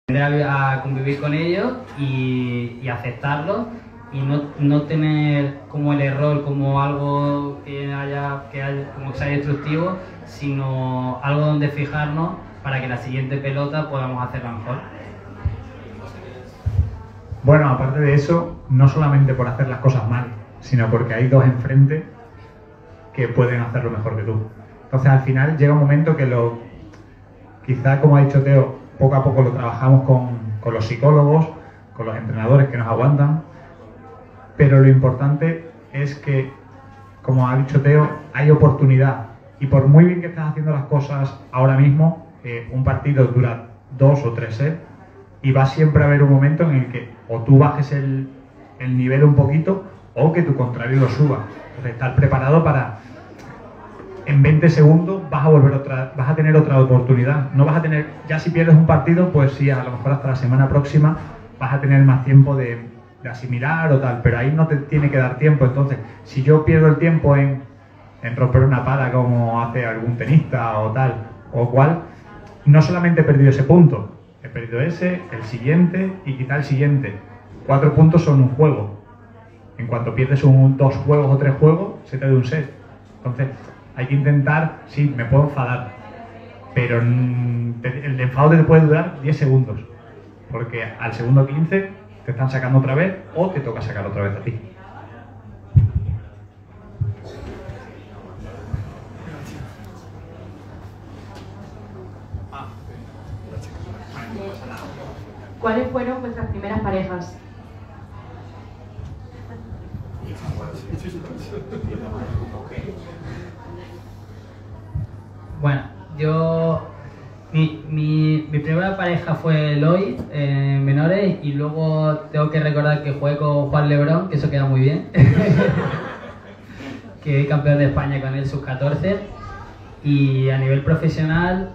aprender a convivir con ellos y aceptarlo y no tener como el error como algo que haya como que sea destructivo, sino algo donde fijarnos para que la siguiente pelota podamos hacerla mejor. Bueno, aparte de eso, no solamente por hacer las cosas mal, sino porque hay dos enfrente que pueden hacerlo mejor que tú. Entonces al final llega un momento que quizá, como ha dicho Teo, poco a poco lo trabajamos con los psicólogos, con los entrenadores que nos aguantan, pero lo importante es que, como ha dicho Teo, hay oportunidad, y por muy bien que estés haciendo las cosas ahora mismo, un partido dura 2 o 3 sets y va siempre a haber un momento en el que o tú bajes el nivel un poquito o que tu contrario lo suba. Entonces estar preparado para, en 20 segundos vas a tener otra oportunidad. No vas a tener, ya si pierdes un partido, pues sí, a lo mejor hasta la semana próxima vas a tener más tiempo de asimilar o tal, pero ahí no te tiene que dar tiempo. Entonces, si yo pierdo el tiempo en romper una pala como hace algún tenista o tal o cual, no solamente he perdido ese punto, he perdido ese, el siguiente y quizá el siguiente. 4 puntos son un juego. En cuanto pierdes 2 juegos o 3 juegos, se te da un set. Entonces, hay que intentar, sí, me puedo enfadar, pero el enfado te puede durar 10 segundos, porque al segundo 15 te están sacando otra vez o te toca sacar otra vez a ti. ¿Cuáles fueron vuestras primeras parejas? Bueno, mi primera pareja fue Eloy en menores, y luego tengo que recordar que jugué con Juan Lebrón, que eso queda muy bien. Que es campeón de España con él sub-14. Y a nivel profesional,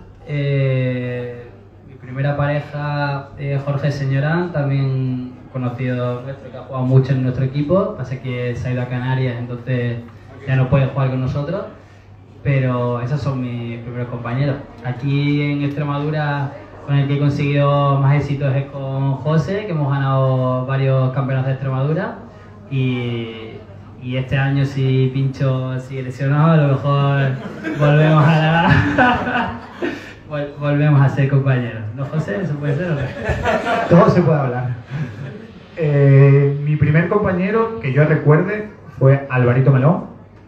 mi primera pareja Jorge Señorán, también conocido nuestro, que ha jugado mucho en nuestro equipo. Pasa que se ha ido a Canarias, entonces ya no puede jugar con nosotros. Pero esos son mis primeros compañeros. Aquí en Extremadura, con el que he conseguido más éxitos es con José, que hemos ganado varios campeonatos de Extremadura. Y este año, si Pincho sigue lesionado, a lo mejor volvemos a ser compañeros. ¿No, José? ¿Eso puede ser o no? Todo se puede hablar. Mi primer compañero que yo recuerde fue Alvarito Melón,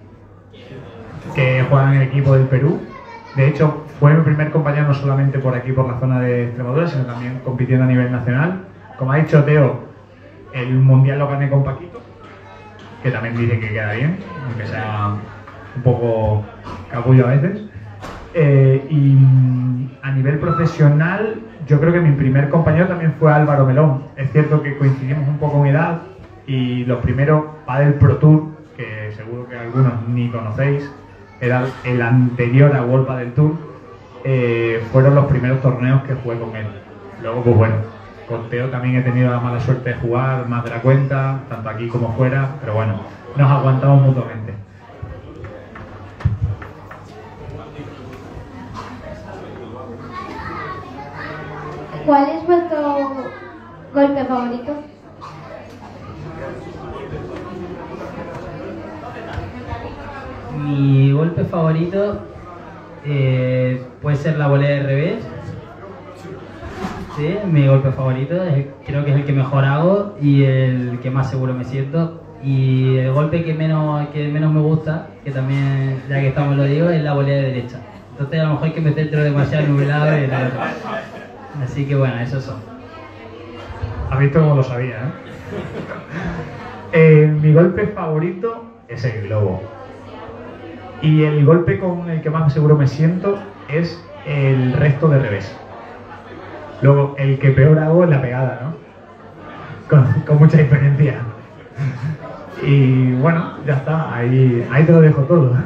que juega en el equipo del Perú. De hecho, fue mi primer compañero no solamente por aquí, por la zona de Extremadura, sino también compitiendo a nivel nacional. Como ha dicho Teo, el mundial lo gané con Paquito, que también dice que queda bien, aunque sea un poco capullo a veces. Y a nivel profesional, yo creo que mi primer compañero también fue Álvaro Melón. Es cierto que coincidimos un poco en edad, y los primeros Padel Pro Tour, que seguro que algunos ni conocéis, era el anterior a World Padel Tour, fueron los primeros torneos que jugué con él. Luego, pues bueno, con Teo también he tenido la mala suerte de jugar más de la cuenta, tanto aquí como fuera, pero bueno, nos aguantamos mutuamente. ¿Cuál es vuestro golpe favorito? Mi golpe favorito puede ser la volea de revés. Sí, mi golpe favorito, creo que es el que mejor hago y el que más seguro me siento. Y el golpe que menos me gusta, que también, ya que estamos lo digo, es la volea de derecha. Entonces a lo mejor hay que metértelo demasiado nublado y tal. Así que bueno, esos son. ¿Has visto cómo lo sabía, mi golpe favorito es el globo. Y el golpe con el que más seguro me siento es el resto de revés. Luego, el que peor hago es la pegada, ¿no? Con mucha diferencia. Y bueno, ya está, ahí te lo dejo todo.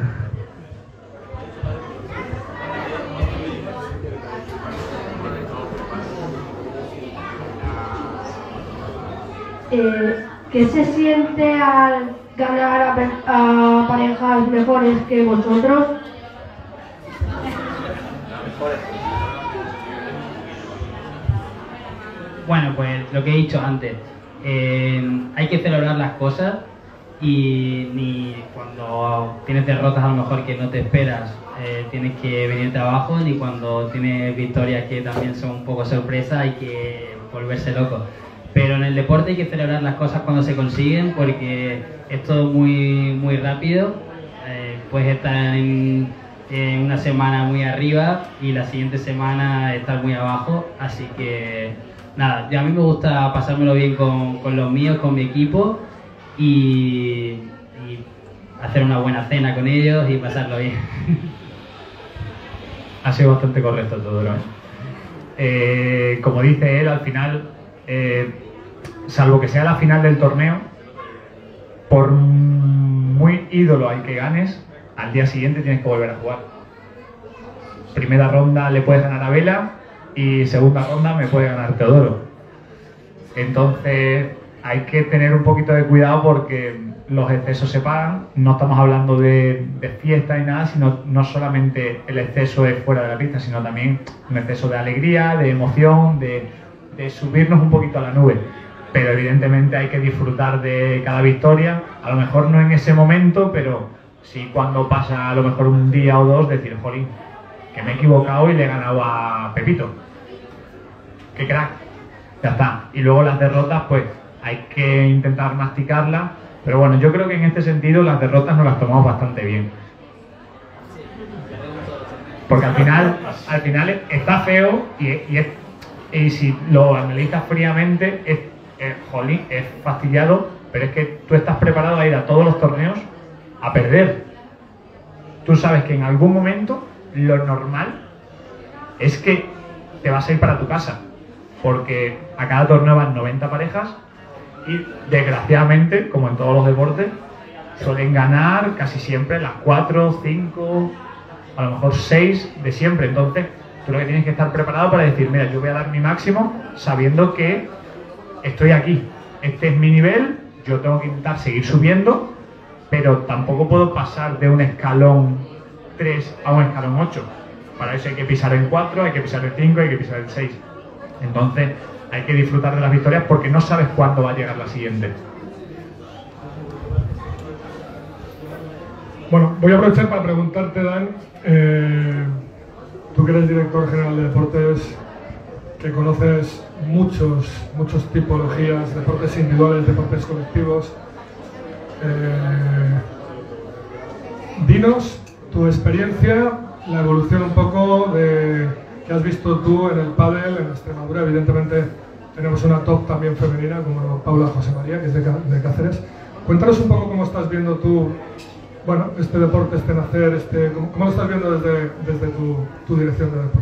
¿Qué se siente al ganar a parejas mejores que vosotros? Bueno, pues lo que he dicho antes, hay que celebrar las cosas y ni cuando tienes derrotas a lo mejor que no te esperas, tienes que venirte abajo, ni cuando tienes victorias que también son un poco sorpresa hay que volverse loco. Pero en el deporte hay que celebrar las cosas cuando se consiguen porque es todo muy rápido. Puedes estar en una semana muy arriba y la siguiente semana estar muy abajo, así que nada, a mí me gusta pasármelo bien con los míos, con mi equipo y hacer una buena cena con ellos y pasarlo bien. Ha sido bastante correcto todo, ¿no? Como dice él, al final, salvo que sea la final del torneo, por muy ídolo al que ganes, al día siguiente tienes que volver a jugar. Primera ronda le puedes ganar a Vela y segunda ronda me puede ganar Teodoro. Entonces hay que tener un poquito de cuidado porque los excesos se pagan. No estamos hablando de fiesta ni nada, sino no solamente el exceso es fuera de la pista, sino también un exceso de alegría, de emoción, de subirnos un poquito a la nube. Pero evidentemente hay que disfrutar de cada victoria, a lo mejor no en ese momento, pero sí cuando pasa a lo mejor un día o dos, decir, jolín, que me he equivocado y le he ganado a Pepito. ¡Qué crack! Ya está. Y luego las derrotas, pues hay que intentar masticarlas, pero bueno, yo creo que en este sentido las derrotas nos las tomamos bastante bien. Porque al final está feo y si lo analizas fríamente, jolín, es fastidiado, pero es que tú estás preparado a ir a todos los torneos a perder. Tú sabes que en algún momento lo normal es que te vas a ir para tu casa, porque a cada torneo van 90 parejas y desgraciadamente, como en todos los deportes, suelen ganar casi siempre las 4, 5, a lo mejor 6 de siempre. Entonces tú lo que tienes que estar preparado para decir, mira, yo voy a dar mi máximo sabiendo que estoy aquí, este es mi nivel, yo tengo que intentar seguir subiendo, pero tampoco puedo pasar de un escalón 3 a un escalón 8. Para eso hay que pisar el 4, hay que pisar el 5, hay que pisar el 6. Entonces hay que disfrutar de las victorias porque no sabes cuándo va a llegar la siguiente. Bueno, voy a aprovechar para preguntarte, Dan, tú que eres director general de deportes, que conoces muchos tipologías, deportes individuales, deportes colectivos, dinos tu experiencia, la evolución un poco de que has visto tú en el pádel en Extremadura. Evidentemente tenemos una top también femenina como Paula José María, que es de Cáceres. Cuéntanos un poco cómo estás viendo tú, bueno, este deporte, este nacer, cómo lo estás viendo desde tu dirección de deporte.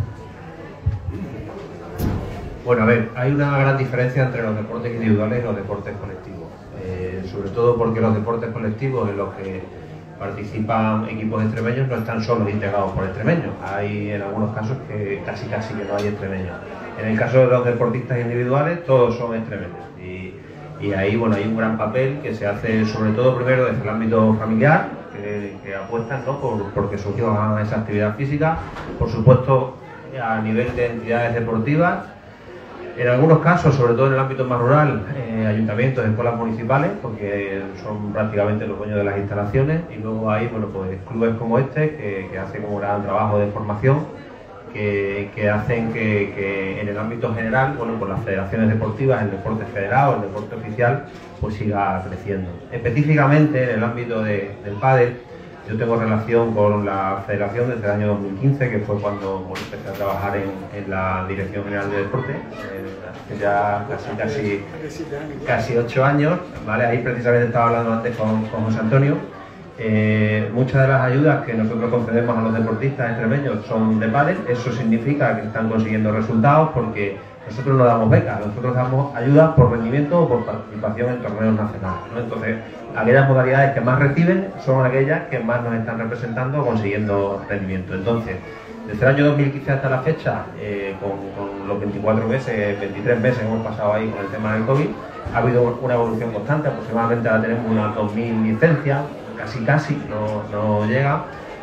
Bueno, a ver, hay una gran diferencia entre los deportes individuales y los deportes colectivos. Sobre todo porque los deportes colectivos en los que participan equipos extremeños no están solos integrados por extremeños. Hay en algunos casos que casi que no hay extremeños. En el caso de los deportistas individuales, todos son extremeños. Y ahí, bueno, hay un gran papel que se hace sobre todo primero desde el ámbito familiar, que apuestan, ¿no?, porque sus hijos hagan esa actividad física. Por supuesto, a nivel de entidades deportivas, en algunos casos, sobre todo en el ámbito más rural, ayuntamientos, escuelas municipales, porque son prácticamente los dueños de las instalaciones, y luego hay, bueno, pues clubes como este que hacen un gran trabajo de formación, que hacen que en el ámbito general, bueno, pues las federaciones deportivas, el deporte federado, el deporte oficial, pues siga creciendo. Específicamente en el ámbito del pádel, yo tengo relación con la federación desde el año 2015, que fue cuando, bueno, empecé a trabajar en la Dirección General de Deporte, hace ya casi 8 años, ¿vale? Ahí precisamente estaba hablando antes con José Antonio. Muchas de las ayudas que nosotros concedemos a los deportistas extremeños son de pádel. Eso significa que están consiguiendo resultados porque nosotros no damos becas, nosotros damos ayudas por rendimiento o por participación en torneos nacionales, ¿no? Entonces, aquellas modalidades que más reciben son aquellas que más nos están representando o consiguiendo rendimiento. Entonces, desde el año 2015 hasta la fecha, con los 23 meses que hemos pasado ahí con el tema del COVID, ha habido una evolución constante. Aproximadamente ahora tenemos unas 2000 licencias, casi no llega,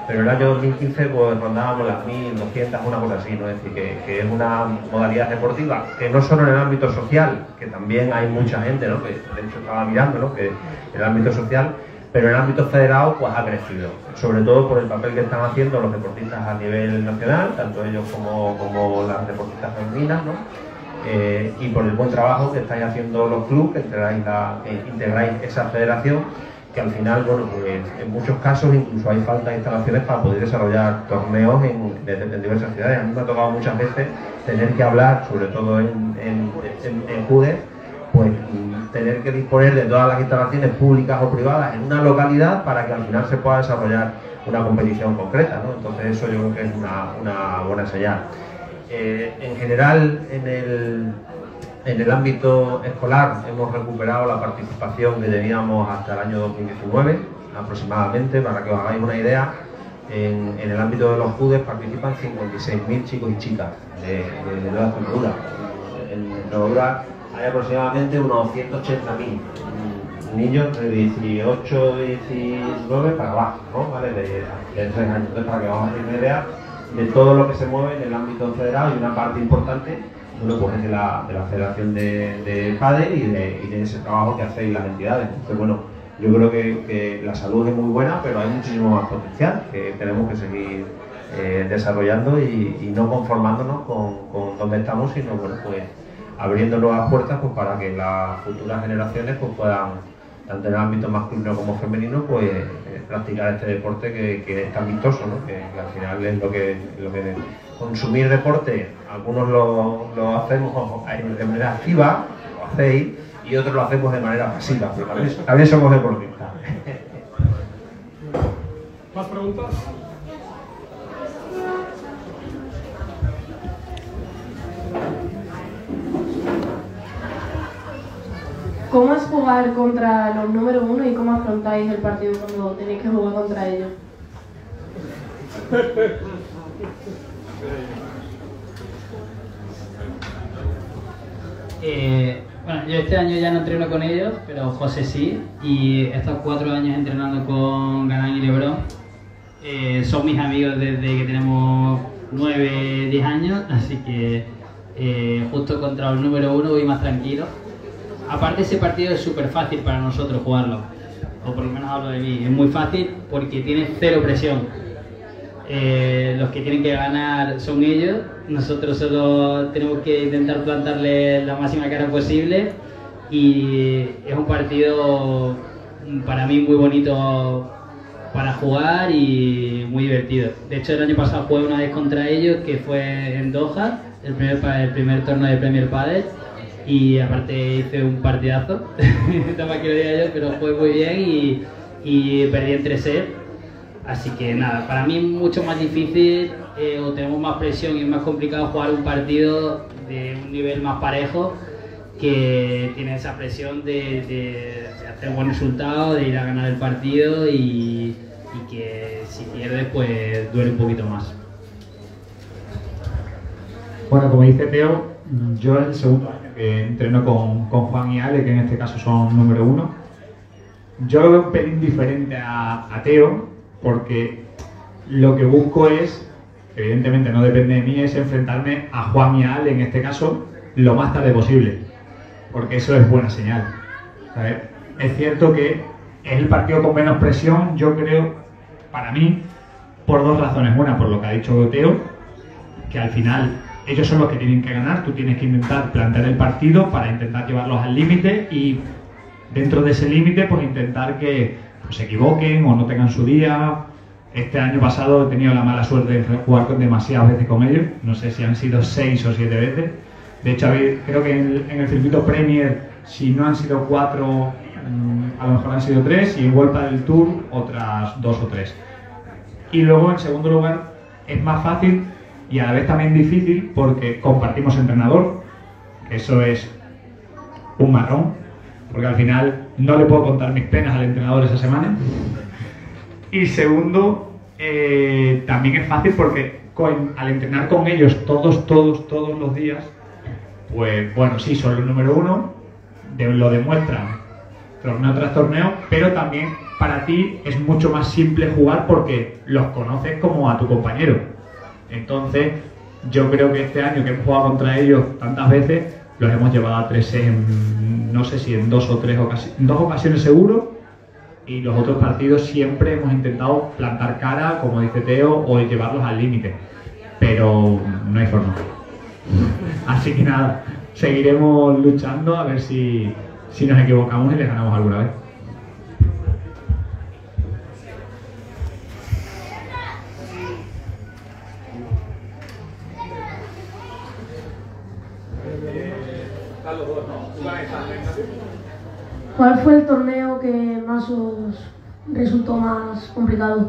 pero en el año 2015 pues rondábamos las 1.200, una cosa así, ¿no? Es decir, que es una modalidad deportiva que no solo en el ámbito social, que también hay mucha gente, ¿no? Que de hecho estaba mirando, ¿no? Que en el ámbito social, pero en el ámbito federado pues ha crecido, sobre todo por el papel que están haciendo los deportistas a nivel nacional, tanto ellos como las deportistas femeninas, ¿no? Y por el buen trabajo que estáis haciendo los clubes, que integráis esa federación, que al final, bueno, pues en muchos casos incluso hay falta de instalaciones para poder desarrollar torneos en diversas ciudades. A mí me ha tocado muchas veces tener que hablar, sobre todo en JUDES, pues tener que disponer de todas las instalaciones públicas o privadas en una localidad para que al final se pueda desarrollar una competición concreta, ¿no? Entonces eso yo creo que es una buena señal. En general, en el ámbito escolar hemos recuperado la participación que teníamos hasta el año 2019 aproximadamente. Para que os hagáis una idea, en el ámbito de los JUDES participan 56.000 chicos y chicas de la Extremadura. En Extremadura hay aproximadamente unos 180.000 niños de 18, 19 para abajo, ¿no? ¿Vale? De 3 años. Entonces, para que os hagáis una idea de todo lo que se mueve en el ámbito federal, y una parte importante, bueno, pues es de la Federación de PADE y de ese trabajo que hacéis las entidades. Entonces, bueno, yo creo que la salud es muy buena, pero hay muchísimo más potencial que tenemos que seguir desarrollando y no conformándonos con donde estamos, sino, bueno, pues abriendo nuevas puertas pues para que las futuras generaciones pues puedan, tanto en el ámbito masculino como femenino, pues practicar este deporte que es tan vistoso, ¿no? Que al final es lo que consumir deporte, algunos lo hacemos de manera activa, lo hacéis, y otros lo hacemos de manera pasiva, pero también somos deportistas. ¿Más preguntas? ¿Cómo es jugar contra los número 1 y cómo afrontáis el partido cuando tenéis que jugar contra ellos? Bueno, yo este año ya no entreno con ellos, pero José sí, y he estado 4 años entrenando con Galán y Lebrón. Son mis amigos desde que tenemos 9, 10 años, así que justo contra el número 1 voy más tranquilo. Aparte, ese partido es súper fácil para nosotros jugarlo, o por lo menos hablo de mí, es muy fácil porque tiene cero presión. Los que tienen que ganar son ellos, nosotros solo tenemos que intentar plantarle la máxima cara posible, y es un partido para mí muy bonito para jugar y muy divertido. De hecho, el año pasado jugué una vez contra ellos, que fue en Doha, el primer torneo de Premier Padel, y aparte hice un partidazo, no quiero decir yo, pero fue muy bien y perdí en 3 sets. Así que nada, para mí es mucho más difícil, o tenemos más presión y es más complicado jugar un partido de un nivel más parejo, que tiene esa presión de hacer buen resultado, de ir a ganar el partido, y que si pierdes pues duele un poquito más. Bueno, como dice Teo, yo es el segundo año que entreno con Juan y Ale, que en este caso son número 1. Yo lo veo un pelín diferente a Teo, porque lo que busco es, evidentemente no depende de mí, es enfrentarme a Juan y a Ale, en este caso, lo más tarde posible, porque eso es buena señal, ¿sabes? Es cierto que es el partido con menos presión, yo creo, para mí, por 2 razones. Una, por lo que ha dicho Teo, que al final ellos son los que tienen que ganar, tú tienes que intentar plantear el partido para intentar llevarlos al límite, y dentro de ese límite pues intentar que pues, se equivoquen o no tengan su día. Este año pasado he tenido la mala suerte de jugar demasiadas veces con ellos, no sé si han sido 6 o 7 veces. De hecho, creo que en el circuito Premier, si no han sido 4, a lo mejor han sido 3, y en Vuelta del Tour otras 2 o 3. Y luego, en segundo lugar, es más fácil y a la vez también difícil porque compartimos entrenador, que eso es un marrón, porque al final no le puedo contar mis penas al entrenador esa semana. Y segundo, también es fácil porque al entrenar con ellos todos los días, pues bueno, sí, son los número 1, lo demuestran torneo tras torneo, pero también para ti es mucho más simple jugar porque los conoces como a tu compañero. Entonces, yo creo que este año que hemos jugado contra ellos tantas veces, los hemos llevado a 3 no sé si en 2 o 3 ocasiones, en 2 ocasiones seguro, y los otros partidos siempre hemos intentado plantar cara, como dice Teo, o llevarlos al límite, pero no hay forma. Así que nada, seguiremos luchando a ver si nos equivocamos y les ganamos alguna vez. ¿Cuál fue el torneo que más os resultó más complicado?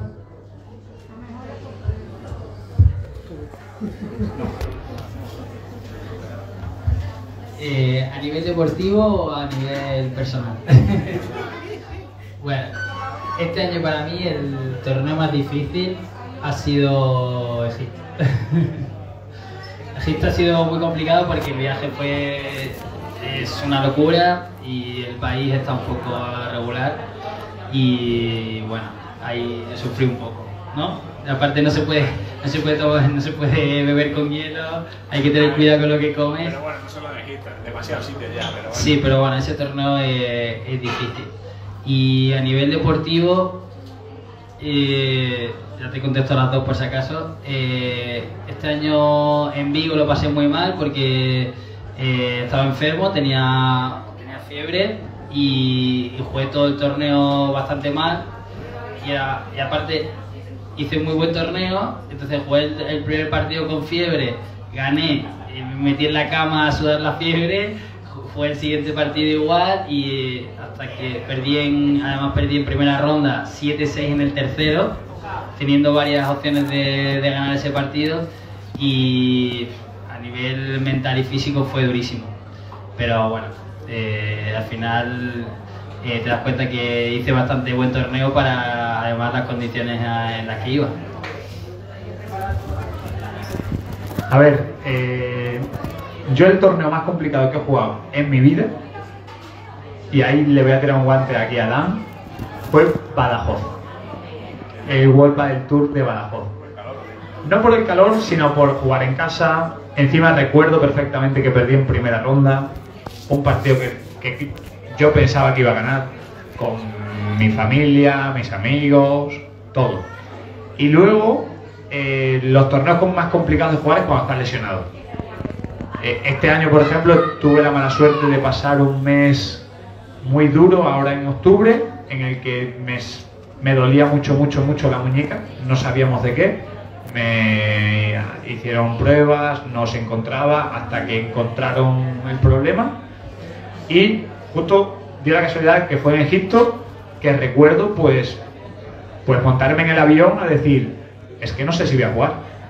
¿A nivel deportivo o a nivel personal? Bueno, este año para mí el torneo más difícil ha sido Egipto. Egipto ha sido muy complicado porque el viaje es una locura y el país está un poco regular y bueno, ahí sufrí un poco, ¿no? Aparte no se puede beber con hielo, hay que tener cuidado con lo que comes. Pero bueno, no solo en Egipto, demasiados sitios ya, pero bueno. Sí, pero bueno, ese torneo es difícil. Y a nivel deportivo, ya te contesto las dos por si acaso. Este año en Vigo lo pasé muy mal porque estaba enfermo, tenía fiebre y jugué todo el torneo bastante mal. Y aparte hice un muy buen torneo, entonces jugué el primer partido con fiebre, gané, me metí en la cama a sudar la fiebre, jugué el siguiente partido igual y hasta que además perdí en primera ronda 7-6 en el tercero, teniendo varias opciones de ganar ese partido y a nivel mental y físico fue durísimo. Pero bueno, al final te das cuenta que hice bastante buen torneo para además las condiciones en las que iba. A ver, yo el torneo más complicado que he jugado en mi vida, y ahí le voy a tirar un guante aquí a Dan, fue Badajoz. El World Padel Tour de Badajoz. No por el calor, sino por jugar en casa. Encima recuerdo perfectamente que perdí en primera ronda. Un partido que yo pensaba que iba a ganar, con mi familia, mis amigos, todo. Y luego, los torneos más complicados de jugar es cuando estás lesionado. Este año, por ejemplo, tuve la mala suerte de pasar un mes muy duro, ahora en octubre, en el que me dolía mucho la muñeca, no sabíamos de qué. Me hicieron pruebas, no se encontraba, hasta que encontraron el problema. Y justo dio la casualidad que fue en Egipto, que recuerdo pues montarme en el avión a decir, es que no sé si voy a jugar.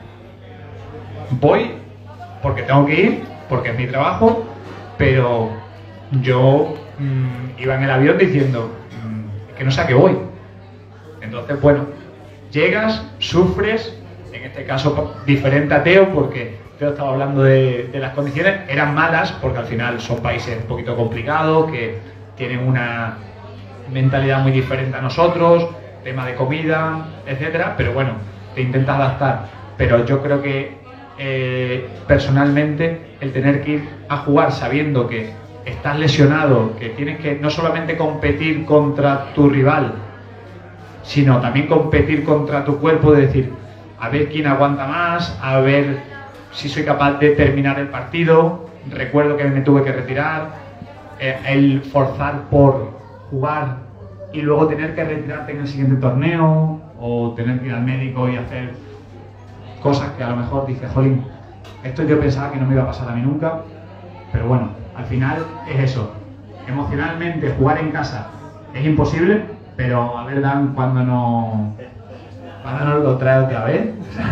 Voy porque tengo que ir, porque es mi trabajo, pero yo iba en el avión diciendo que no sé a qué voy. Entonces, bueno, llegas, sufres, en este caso diferente a Teo, porque Teo estaba hablando de las condiciones, eran malas, porque al final son países un poquito complicados, que tienen una mentalidad muy diferente a nosotros, tema de comida, etcétera, pero bueno, te intentas adaptar. Pero yo creo que personalmente el tener que ir a jugar sabiendo que estás lesionado, que tienes que no solamente competir contra tu rival, sino también competir contra tu cuerpo, de decir, a ver quién aguanta más, a ver si soy capaz de terminar el partido. Recuerdo que me tuve que retirar, el forzar por jugar y luego tener que retirarte en el siguiente torneo, o tener que ir al médico y hacer cosas que a lo mejor dices, jolín, esto yo pensaba que no me iba a pasar a mí nunca, pero bueno, al final es eso. Emocionalmente jugar en casa es imposible, pero a ver, Dan, cuando nos lo trae otra vez,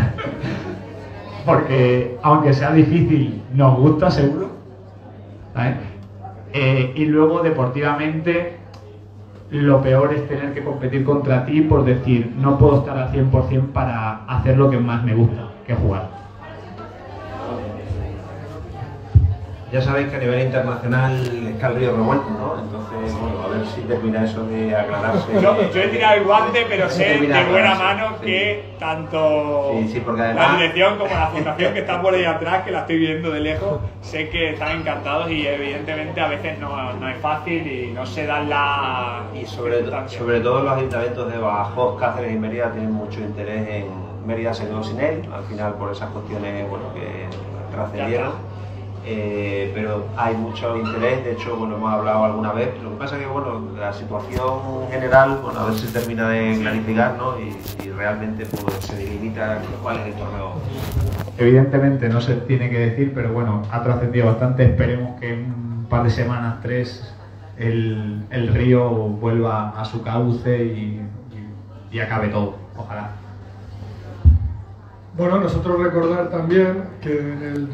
porque aunque sea difícil, nos gusta seguro, ¿sabes? Y luego deportivamente lo peor es tener que competir contra ti por decir, no puedo estar al 100% para hacer lo que más me gusta, que es jugar. Ya sabéis que a nivel internacional está el río revuelto, ¿no? Entonces, bueno, a ver si termina eso de aclararse. Yo he tirado el guante, pero sé termina de buena aclararse, mano sí. que tanto porque la además, dirección como la fundación que está por ahí atrás, que la estoy viendo de lejos, sé que están encantados y evidentemente a veces no es fácil y no se dan la y sobre todo los ayuntamientos de Badajoz, Cáceres y Mérida tienen mucho interés en Mérida, se quedó sin él, al final por esas cuestiones que trascendieron. Pero hay mucho interés, de hecho, bueno, hemos hablado alguna vez. Lo que pasa es que, bueno, la situación general, bueno, a ver si termina de clarificar, ¿no? Y realmente pues, se delimita cuál es el torneo. Evidentemente no se tiene que decir, pero bueno, ha trascendido bastante. Esperemos que en un par de semanas, 3, el río vuelva a su cauce y acabe todo. Ojalá. Bueno, nosotros recordar también que en el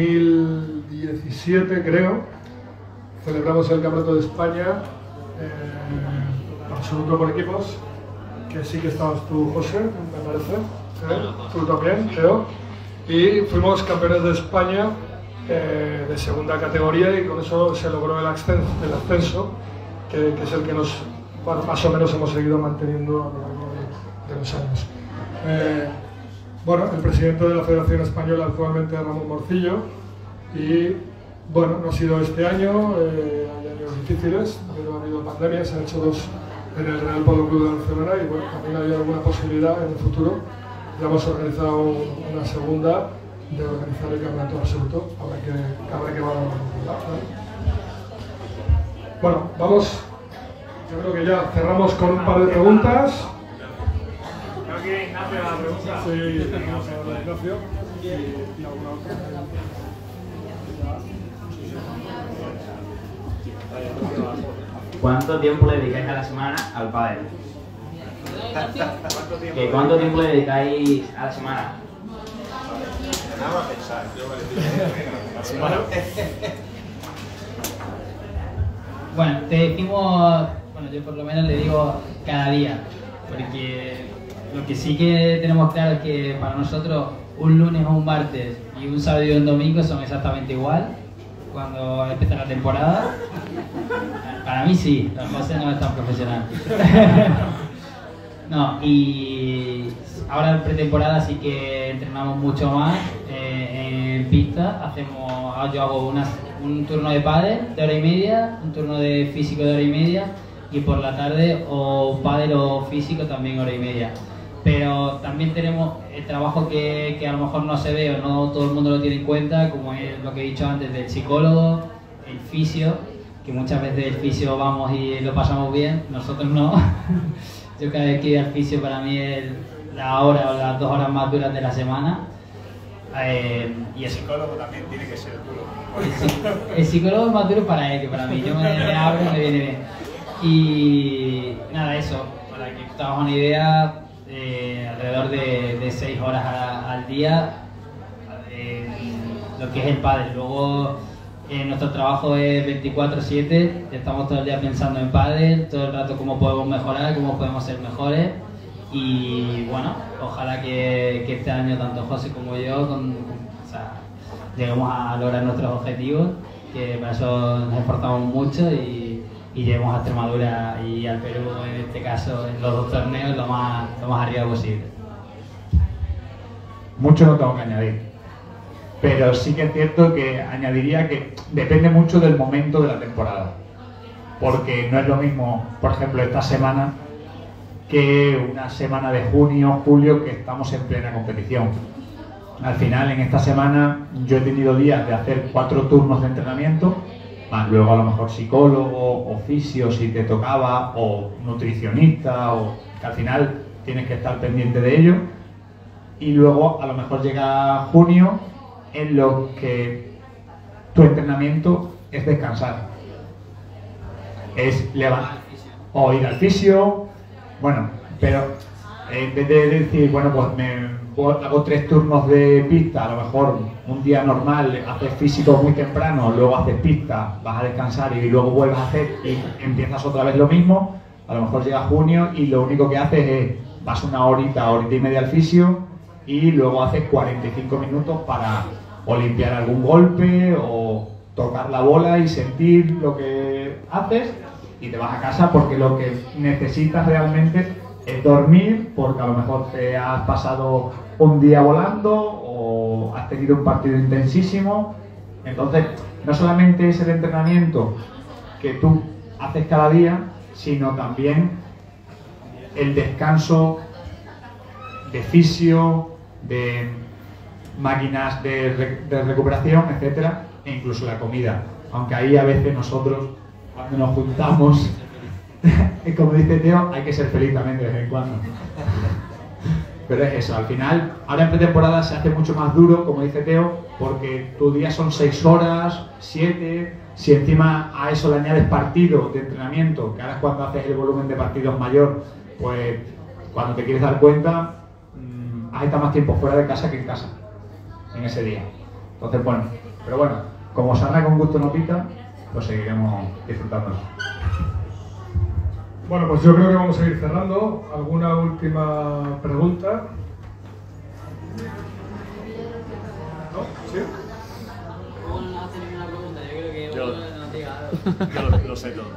2017, creo, celebramos el Campeonato de España absoluto por equipos, que sí que estabas tú, José, me parece, tú también, Teo, y fuimos campeones de España de segunda categoría y con eso se logró el ascenso, que es el que nos, bueno, más o menos hemos seguido manteniendo a lo largo de los años. Bueno, el presidente de la Federación Española actualmente es Ramón Morcillo y bueno, no ha sido este año, hay años difíciles, pero ha habido pandemias, se han hecho 2 en el Real Polo Club de Barcelona y bueno, también hay alguna posibilidad en el futuro. Ya hemos organizado una segunda de organizar el campeonato absoluto, habrá que valorar. Bueno, vamos, yo creo que ya cerramos con un par de preguntas. Creo que Ignacio la pregunta. Sí, tenemos a Ignacio y alguna otra. ¿Cuánto tiempo le dedicáis a la semana al pádel? ¿Cuánto tiempo le dedicáis a la semana? Bueno, te decimos, bueno, yo por lo menos le digo cada día, porque lo que sí que tenemos claro es que para nosotros un lunes o un martes y un sábado y un domingo son exactamente igual cuando empieza la temporada. Para mí sí, pero José no es tan profesional. No, y ahora en pretemporada sí que entrenamos mucho más en pista. Yo hago un turno de pádel de hora y media, un turno de físico de hora y media y por la tarde o pádel o físico también hora y media. Pero también tenemos el trabajo que a lo mejor no se ve o no todo el mundo lo tiene en cuenta, como es lo que he dicho antes del psicólogo, el fisio, que muchas veces el fisio vamos y lo pasamos bien, nosotros no. Yo cada vez que voy al fisio para mí es la hora o las 2 horas más duras de la semana. Y el psicólogo también tiene que ser duro. El psicólogo es más duro para él que para mí. Yo me abro y me viene bien. Y nada, eso, para que te hagas una idea, alrededor de 6 horas al día lo que es el pádel. Luego nuestro trabajo es 24/7, estamos todo el día pensando en pádel, todo el rato cómo podemos mejorar, cómo podemos ser mejores. Y bueno, ojalá que este año tanto José como yo lleguemos a lograr nuestros objetivos, que para eso nos esforzamos mucho y lleguemos a Extremadura y al Perú, en este caso, en los 2 torneos lo más arriba posible. Mucho no tengo que añadir, pero sí que es cierto que añadiría que depende mucho del momento de la temporada, porque no es lo mismo, por ejemplo, esta semana que una semana de junio, julio, que estamos en plena competición. Al final, en esta semana, yo he tenido días de hacer 4 turnos de entrenamiento, más luego a lo mejor psicólogo o fisio si te tocaba, o nutricionista, o que al final tienes que estar pendiente de ello. Y luego a lo mejor llega junio en lo que tu entrenamiento es descansar, es levantar o ir al fisio. Bueno, pero en vez de decir, bueno, pues hago 3 turnos de pista, a lo mejor un día normal haces físico muy temprano, luego haces pista, vas a descansar y luego vuelves a hacer y empiezas otra vez lo mismo. A lo mejor llega junio y lo único que haces es vas una horita y media al fisio y luego haces 45 minutos para o limpiar algún golpe o tocar la bola y sentir lo que haces y te vas a casa porque lo que necesitas realmente es dormir, porque a lo mejor te has pasado un día volando o has tenido un partido intensísimo. Entonces, no solamente es el entrenamiento que tú haces cada día, sino también el descanso de fisio, de máquinas de recuperación, etcétera, e incluso la comida. Aunque ahí a veces nosotros, cuando nos juntamos, como dice Teo, hay que ser feliz también de vez en cuando. Pero es eso, al final, ahora en pretemporada se hace mucho más duro, como dice Teo, porque tu día son 6 horas, 7, si encima a eso le añades partido de entrenamiento, que ahora es cuando haces el volumen de partidos mayor, pues cuando te quieres dar cuenta, has estado más tiempo fuera de casa que en casa, en ese día. Entonces, bueno, pero bueno, como sana con gusto no pica, pues seguiremos disfrutándolo. Bueno, pues yo creo que vamos a ir cerrando. ¿Alguna última pregunta? ¿No? ¿Sí? No hace ninguna pregunta, yo creo que Yo lo sé todo.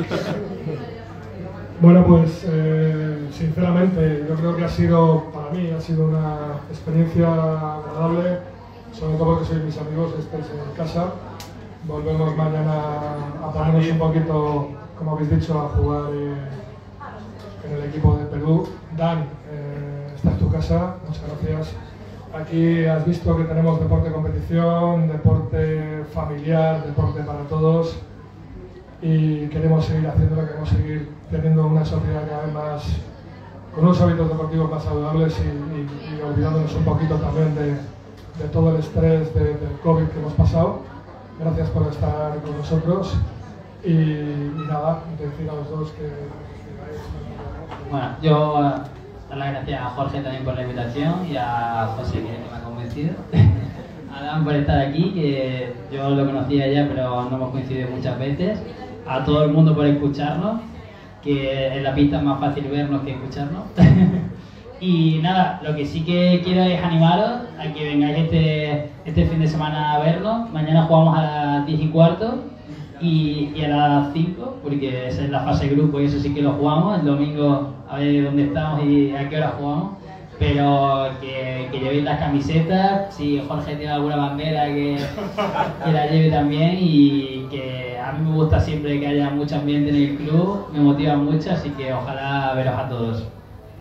Bueno, pues sinceramente yo creo que para mí ha sido una experiencia agradable, sobre todo porque sois mis amigos, estáis en casa. Volvemos mañana a ponernos un poquito, como habéis dicho, a jugar en el equipo de Perú. Dan, esta es tu casa, muchas gracias. Aquí has visto que tenemos deporte competición, deporte familiar, deporte para todos. Y queremos seguir haciéndolo, queremos seguir teniendo una sociedad cada vez más, con unos hábitos deportivos más saludables y olvidándonos un poquito también de todo el estrés del COVID que hemos pasado. Gracias por estar con nosotros y nada, decir a los dos que digáis. Bueno, yo dar las gracias a Jorge también por la invitación y a José que me ha convencido. A Dan por estar aquí, que yo lo conocía ya pero no hemos coincidido muchas veces. A todo el mundo por escucharnos, que en la pista es más fácil vernos que escucharnos. Y nada, lo que sí que quiero es animaros a que vengáis este fin de semana a vernos. Mañana jugamos a las 10:15 y a las 5, porque esa es la fase de grupo y eso sí que lo jugamos. El domingo a ver dónde estamos y a qué hora jugamos. Pero que llevéis las camisetas, si Jorge tiene alguna bandera que la lleve también, y que a mí me gusta siempre que haya mucho ambiente en el club, me motiva mucho, así que ojalá veros a todos.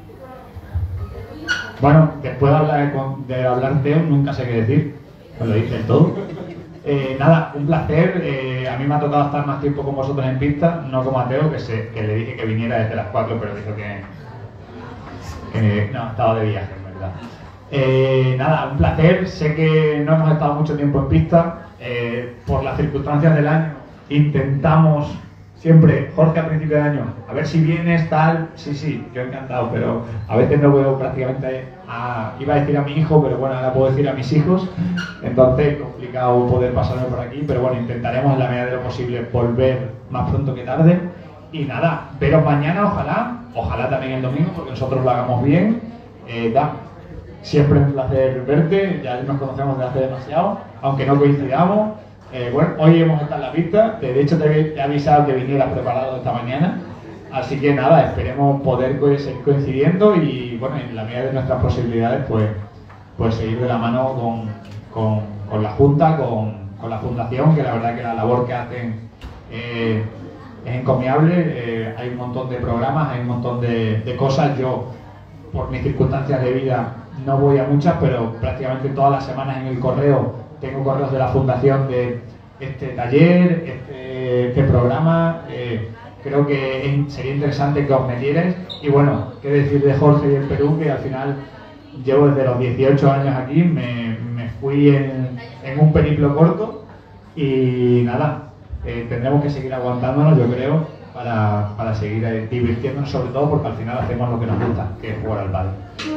Bueno, después de hablar Teo, nunca sé qué decir, pues lo dicen todo. Nada, un placer, a mí me ha tocado estar más tiempo con vosotros en pista, no como a Teo, que le dije que viniera desde las 4, pero dijo que no, estaba de viaje, en verdad. Nada, un placer, sé que no hemos estado mucho tiempo en pista, por las circunstancias del año, intentamos siempre, Jorge al principio de año, a ver si vienes, tal, sí, yo encantado, pero a veces no puedo prácticamente, iba a decir a mi hijo, pero bueno, ahora puedo decir a mis hijos, entonces complicado poder pasarme por aquí, pero bueno, intentaremos en la medida de lo posible volver más pronto que tarde. Y nada, veros mañana, ojalá también el domingo, porque nosotros lo hagamos bien. Dan, siempre es un placer verte, ya nos conocemos desde hace demasiado, aunque no coincidamos. Bueno, hoy hemos estado en la pista, de hecho te he avisado que vinieras preparado esta mañana, así que nada, esperemos poder seguir coincidiendo y bueno, en la medida de nuestras posibilidades, pues seguir de la mano con la Junta, con la Fundación, que la verdad que la labor que hacen es encomiable. Hay un montón de programas, hay un montón de cosas. Yo, por mis circunstancias de vida, no voy a muchas, pero prácticamente todas las semanas en el correo tengo correos de la Fundación de este taller, este programa. Creo que sería interesante que os metierais. Y bueno, qué decir de Jorge y el Perú, que al final llevo desde los 18 años aquí, me fui en un periplo corto y nada. Tendremos que seguir aguantándonos, yo creo, para seguir divirtiéndonos, sobre todo porque al final hacemos lo que nos gusta, que es jugar al pádel.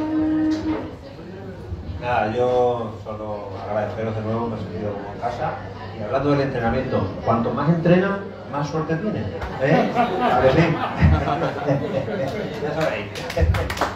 Nada, yo solo agradeceros de nuevo, me he sentido como en casa. Y hablando del entrenamiento, cuanto más entrenan, más suerte tienen. ¿A que sí? Ya sabéis.